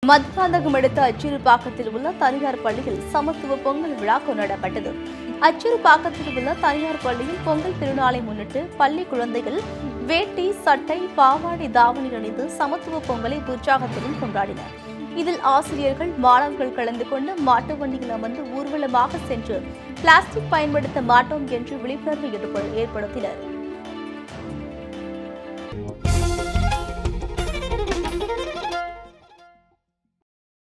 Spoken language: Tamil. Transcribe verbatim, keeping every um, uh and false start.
மதுராந்தகம் அடுத்த அச்சிறுபாக்கத்தில் உள்ள தனியார் பள்ளியில் சமத்துவ பொங்கல் விழா கொண்டாடப்பட்டது. அச்சிறுபாக்கத்தில் உள்ள தனியார் பள்ளியில் பொங்கல் திருநாளை முன்னிட்டு பள்ளி குழந்தைகள் வேட்டி, சட்டை, பாவாடை, தாவணி அணிந்து சமத்துவ பொங்கலை உற்சாகத்துடன் கொண்டாடினர். இதில் ஆசிரியர்கள், மாணவர்கள் கலந்து கொண்டு மாட்டு வண்டியில் அமர்ந்து ஊர்வலமாக சென்று பிளாஸ்டிக் பயன்படுத்த மாட்டோம் என்று விழிப்புணர்வு ஏற்படுத்தினர்.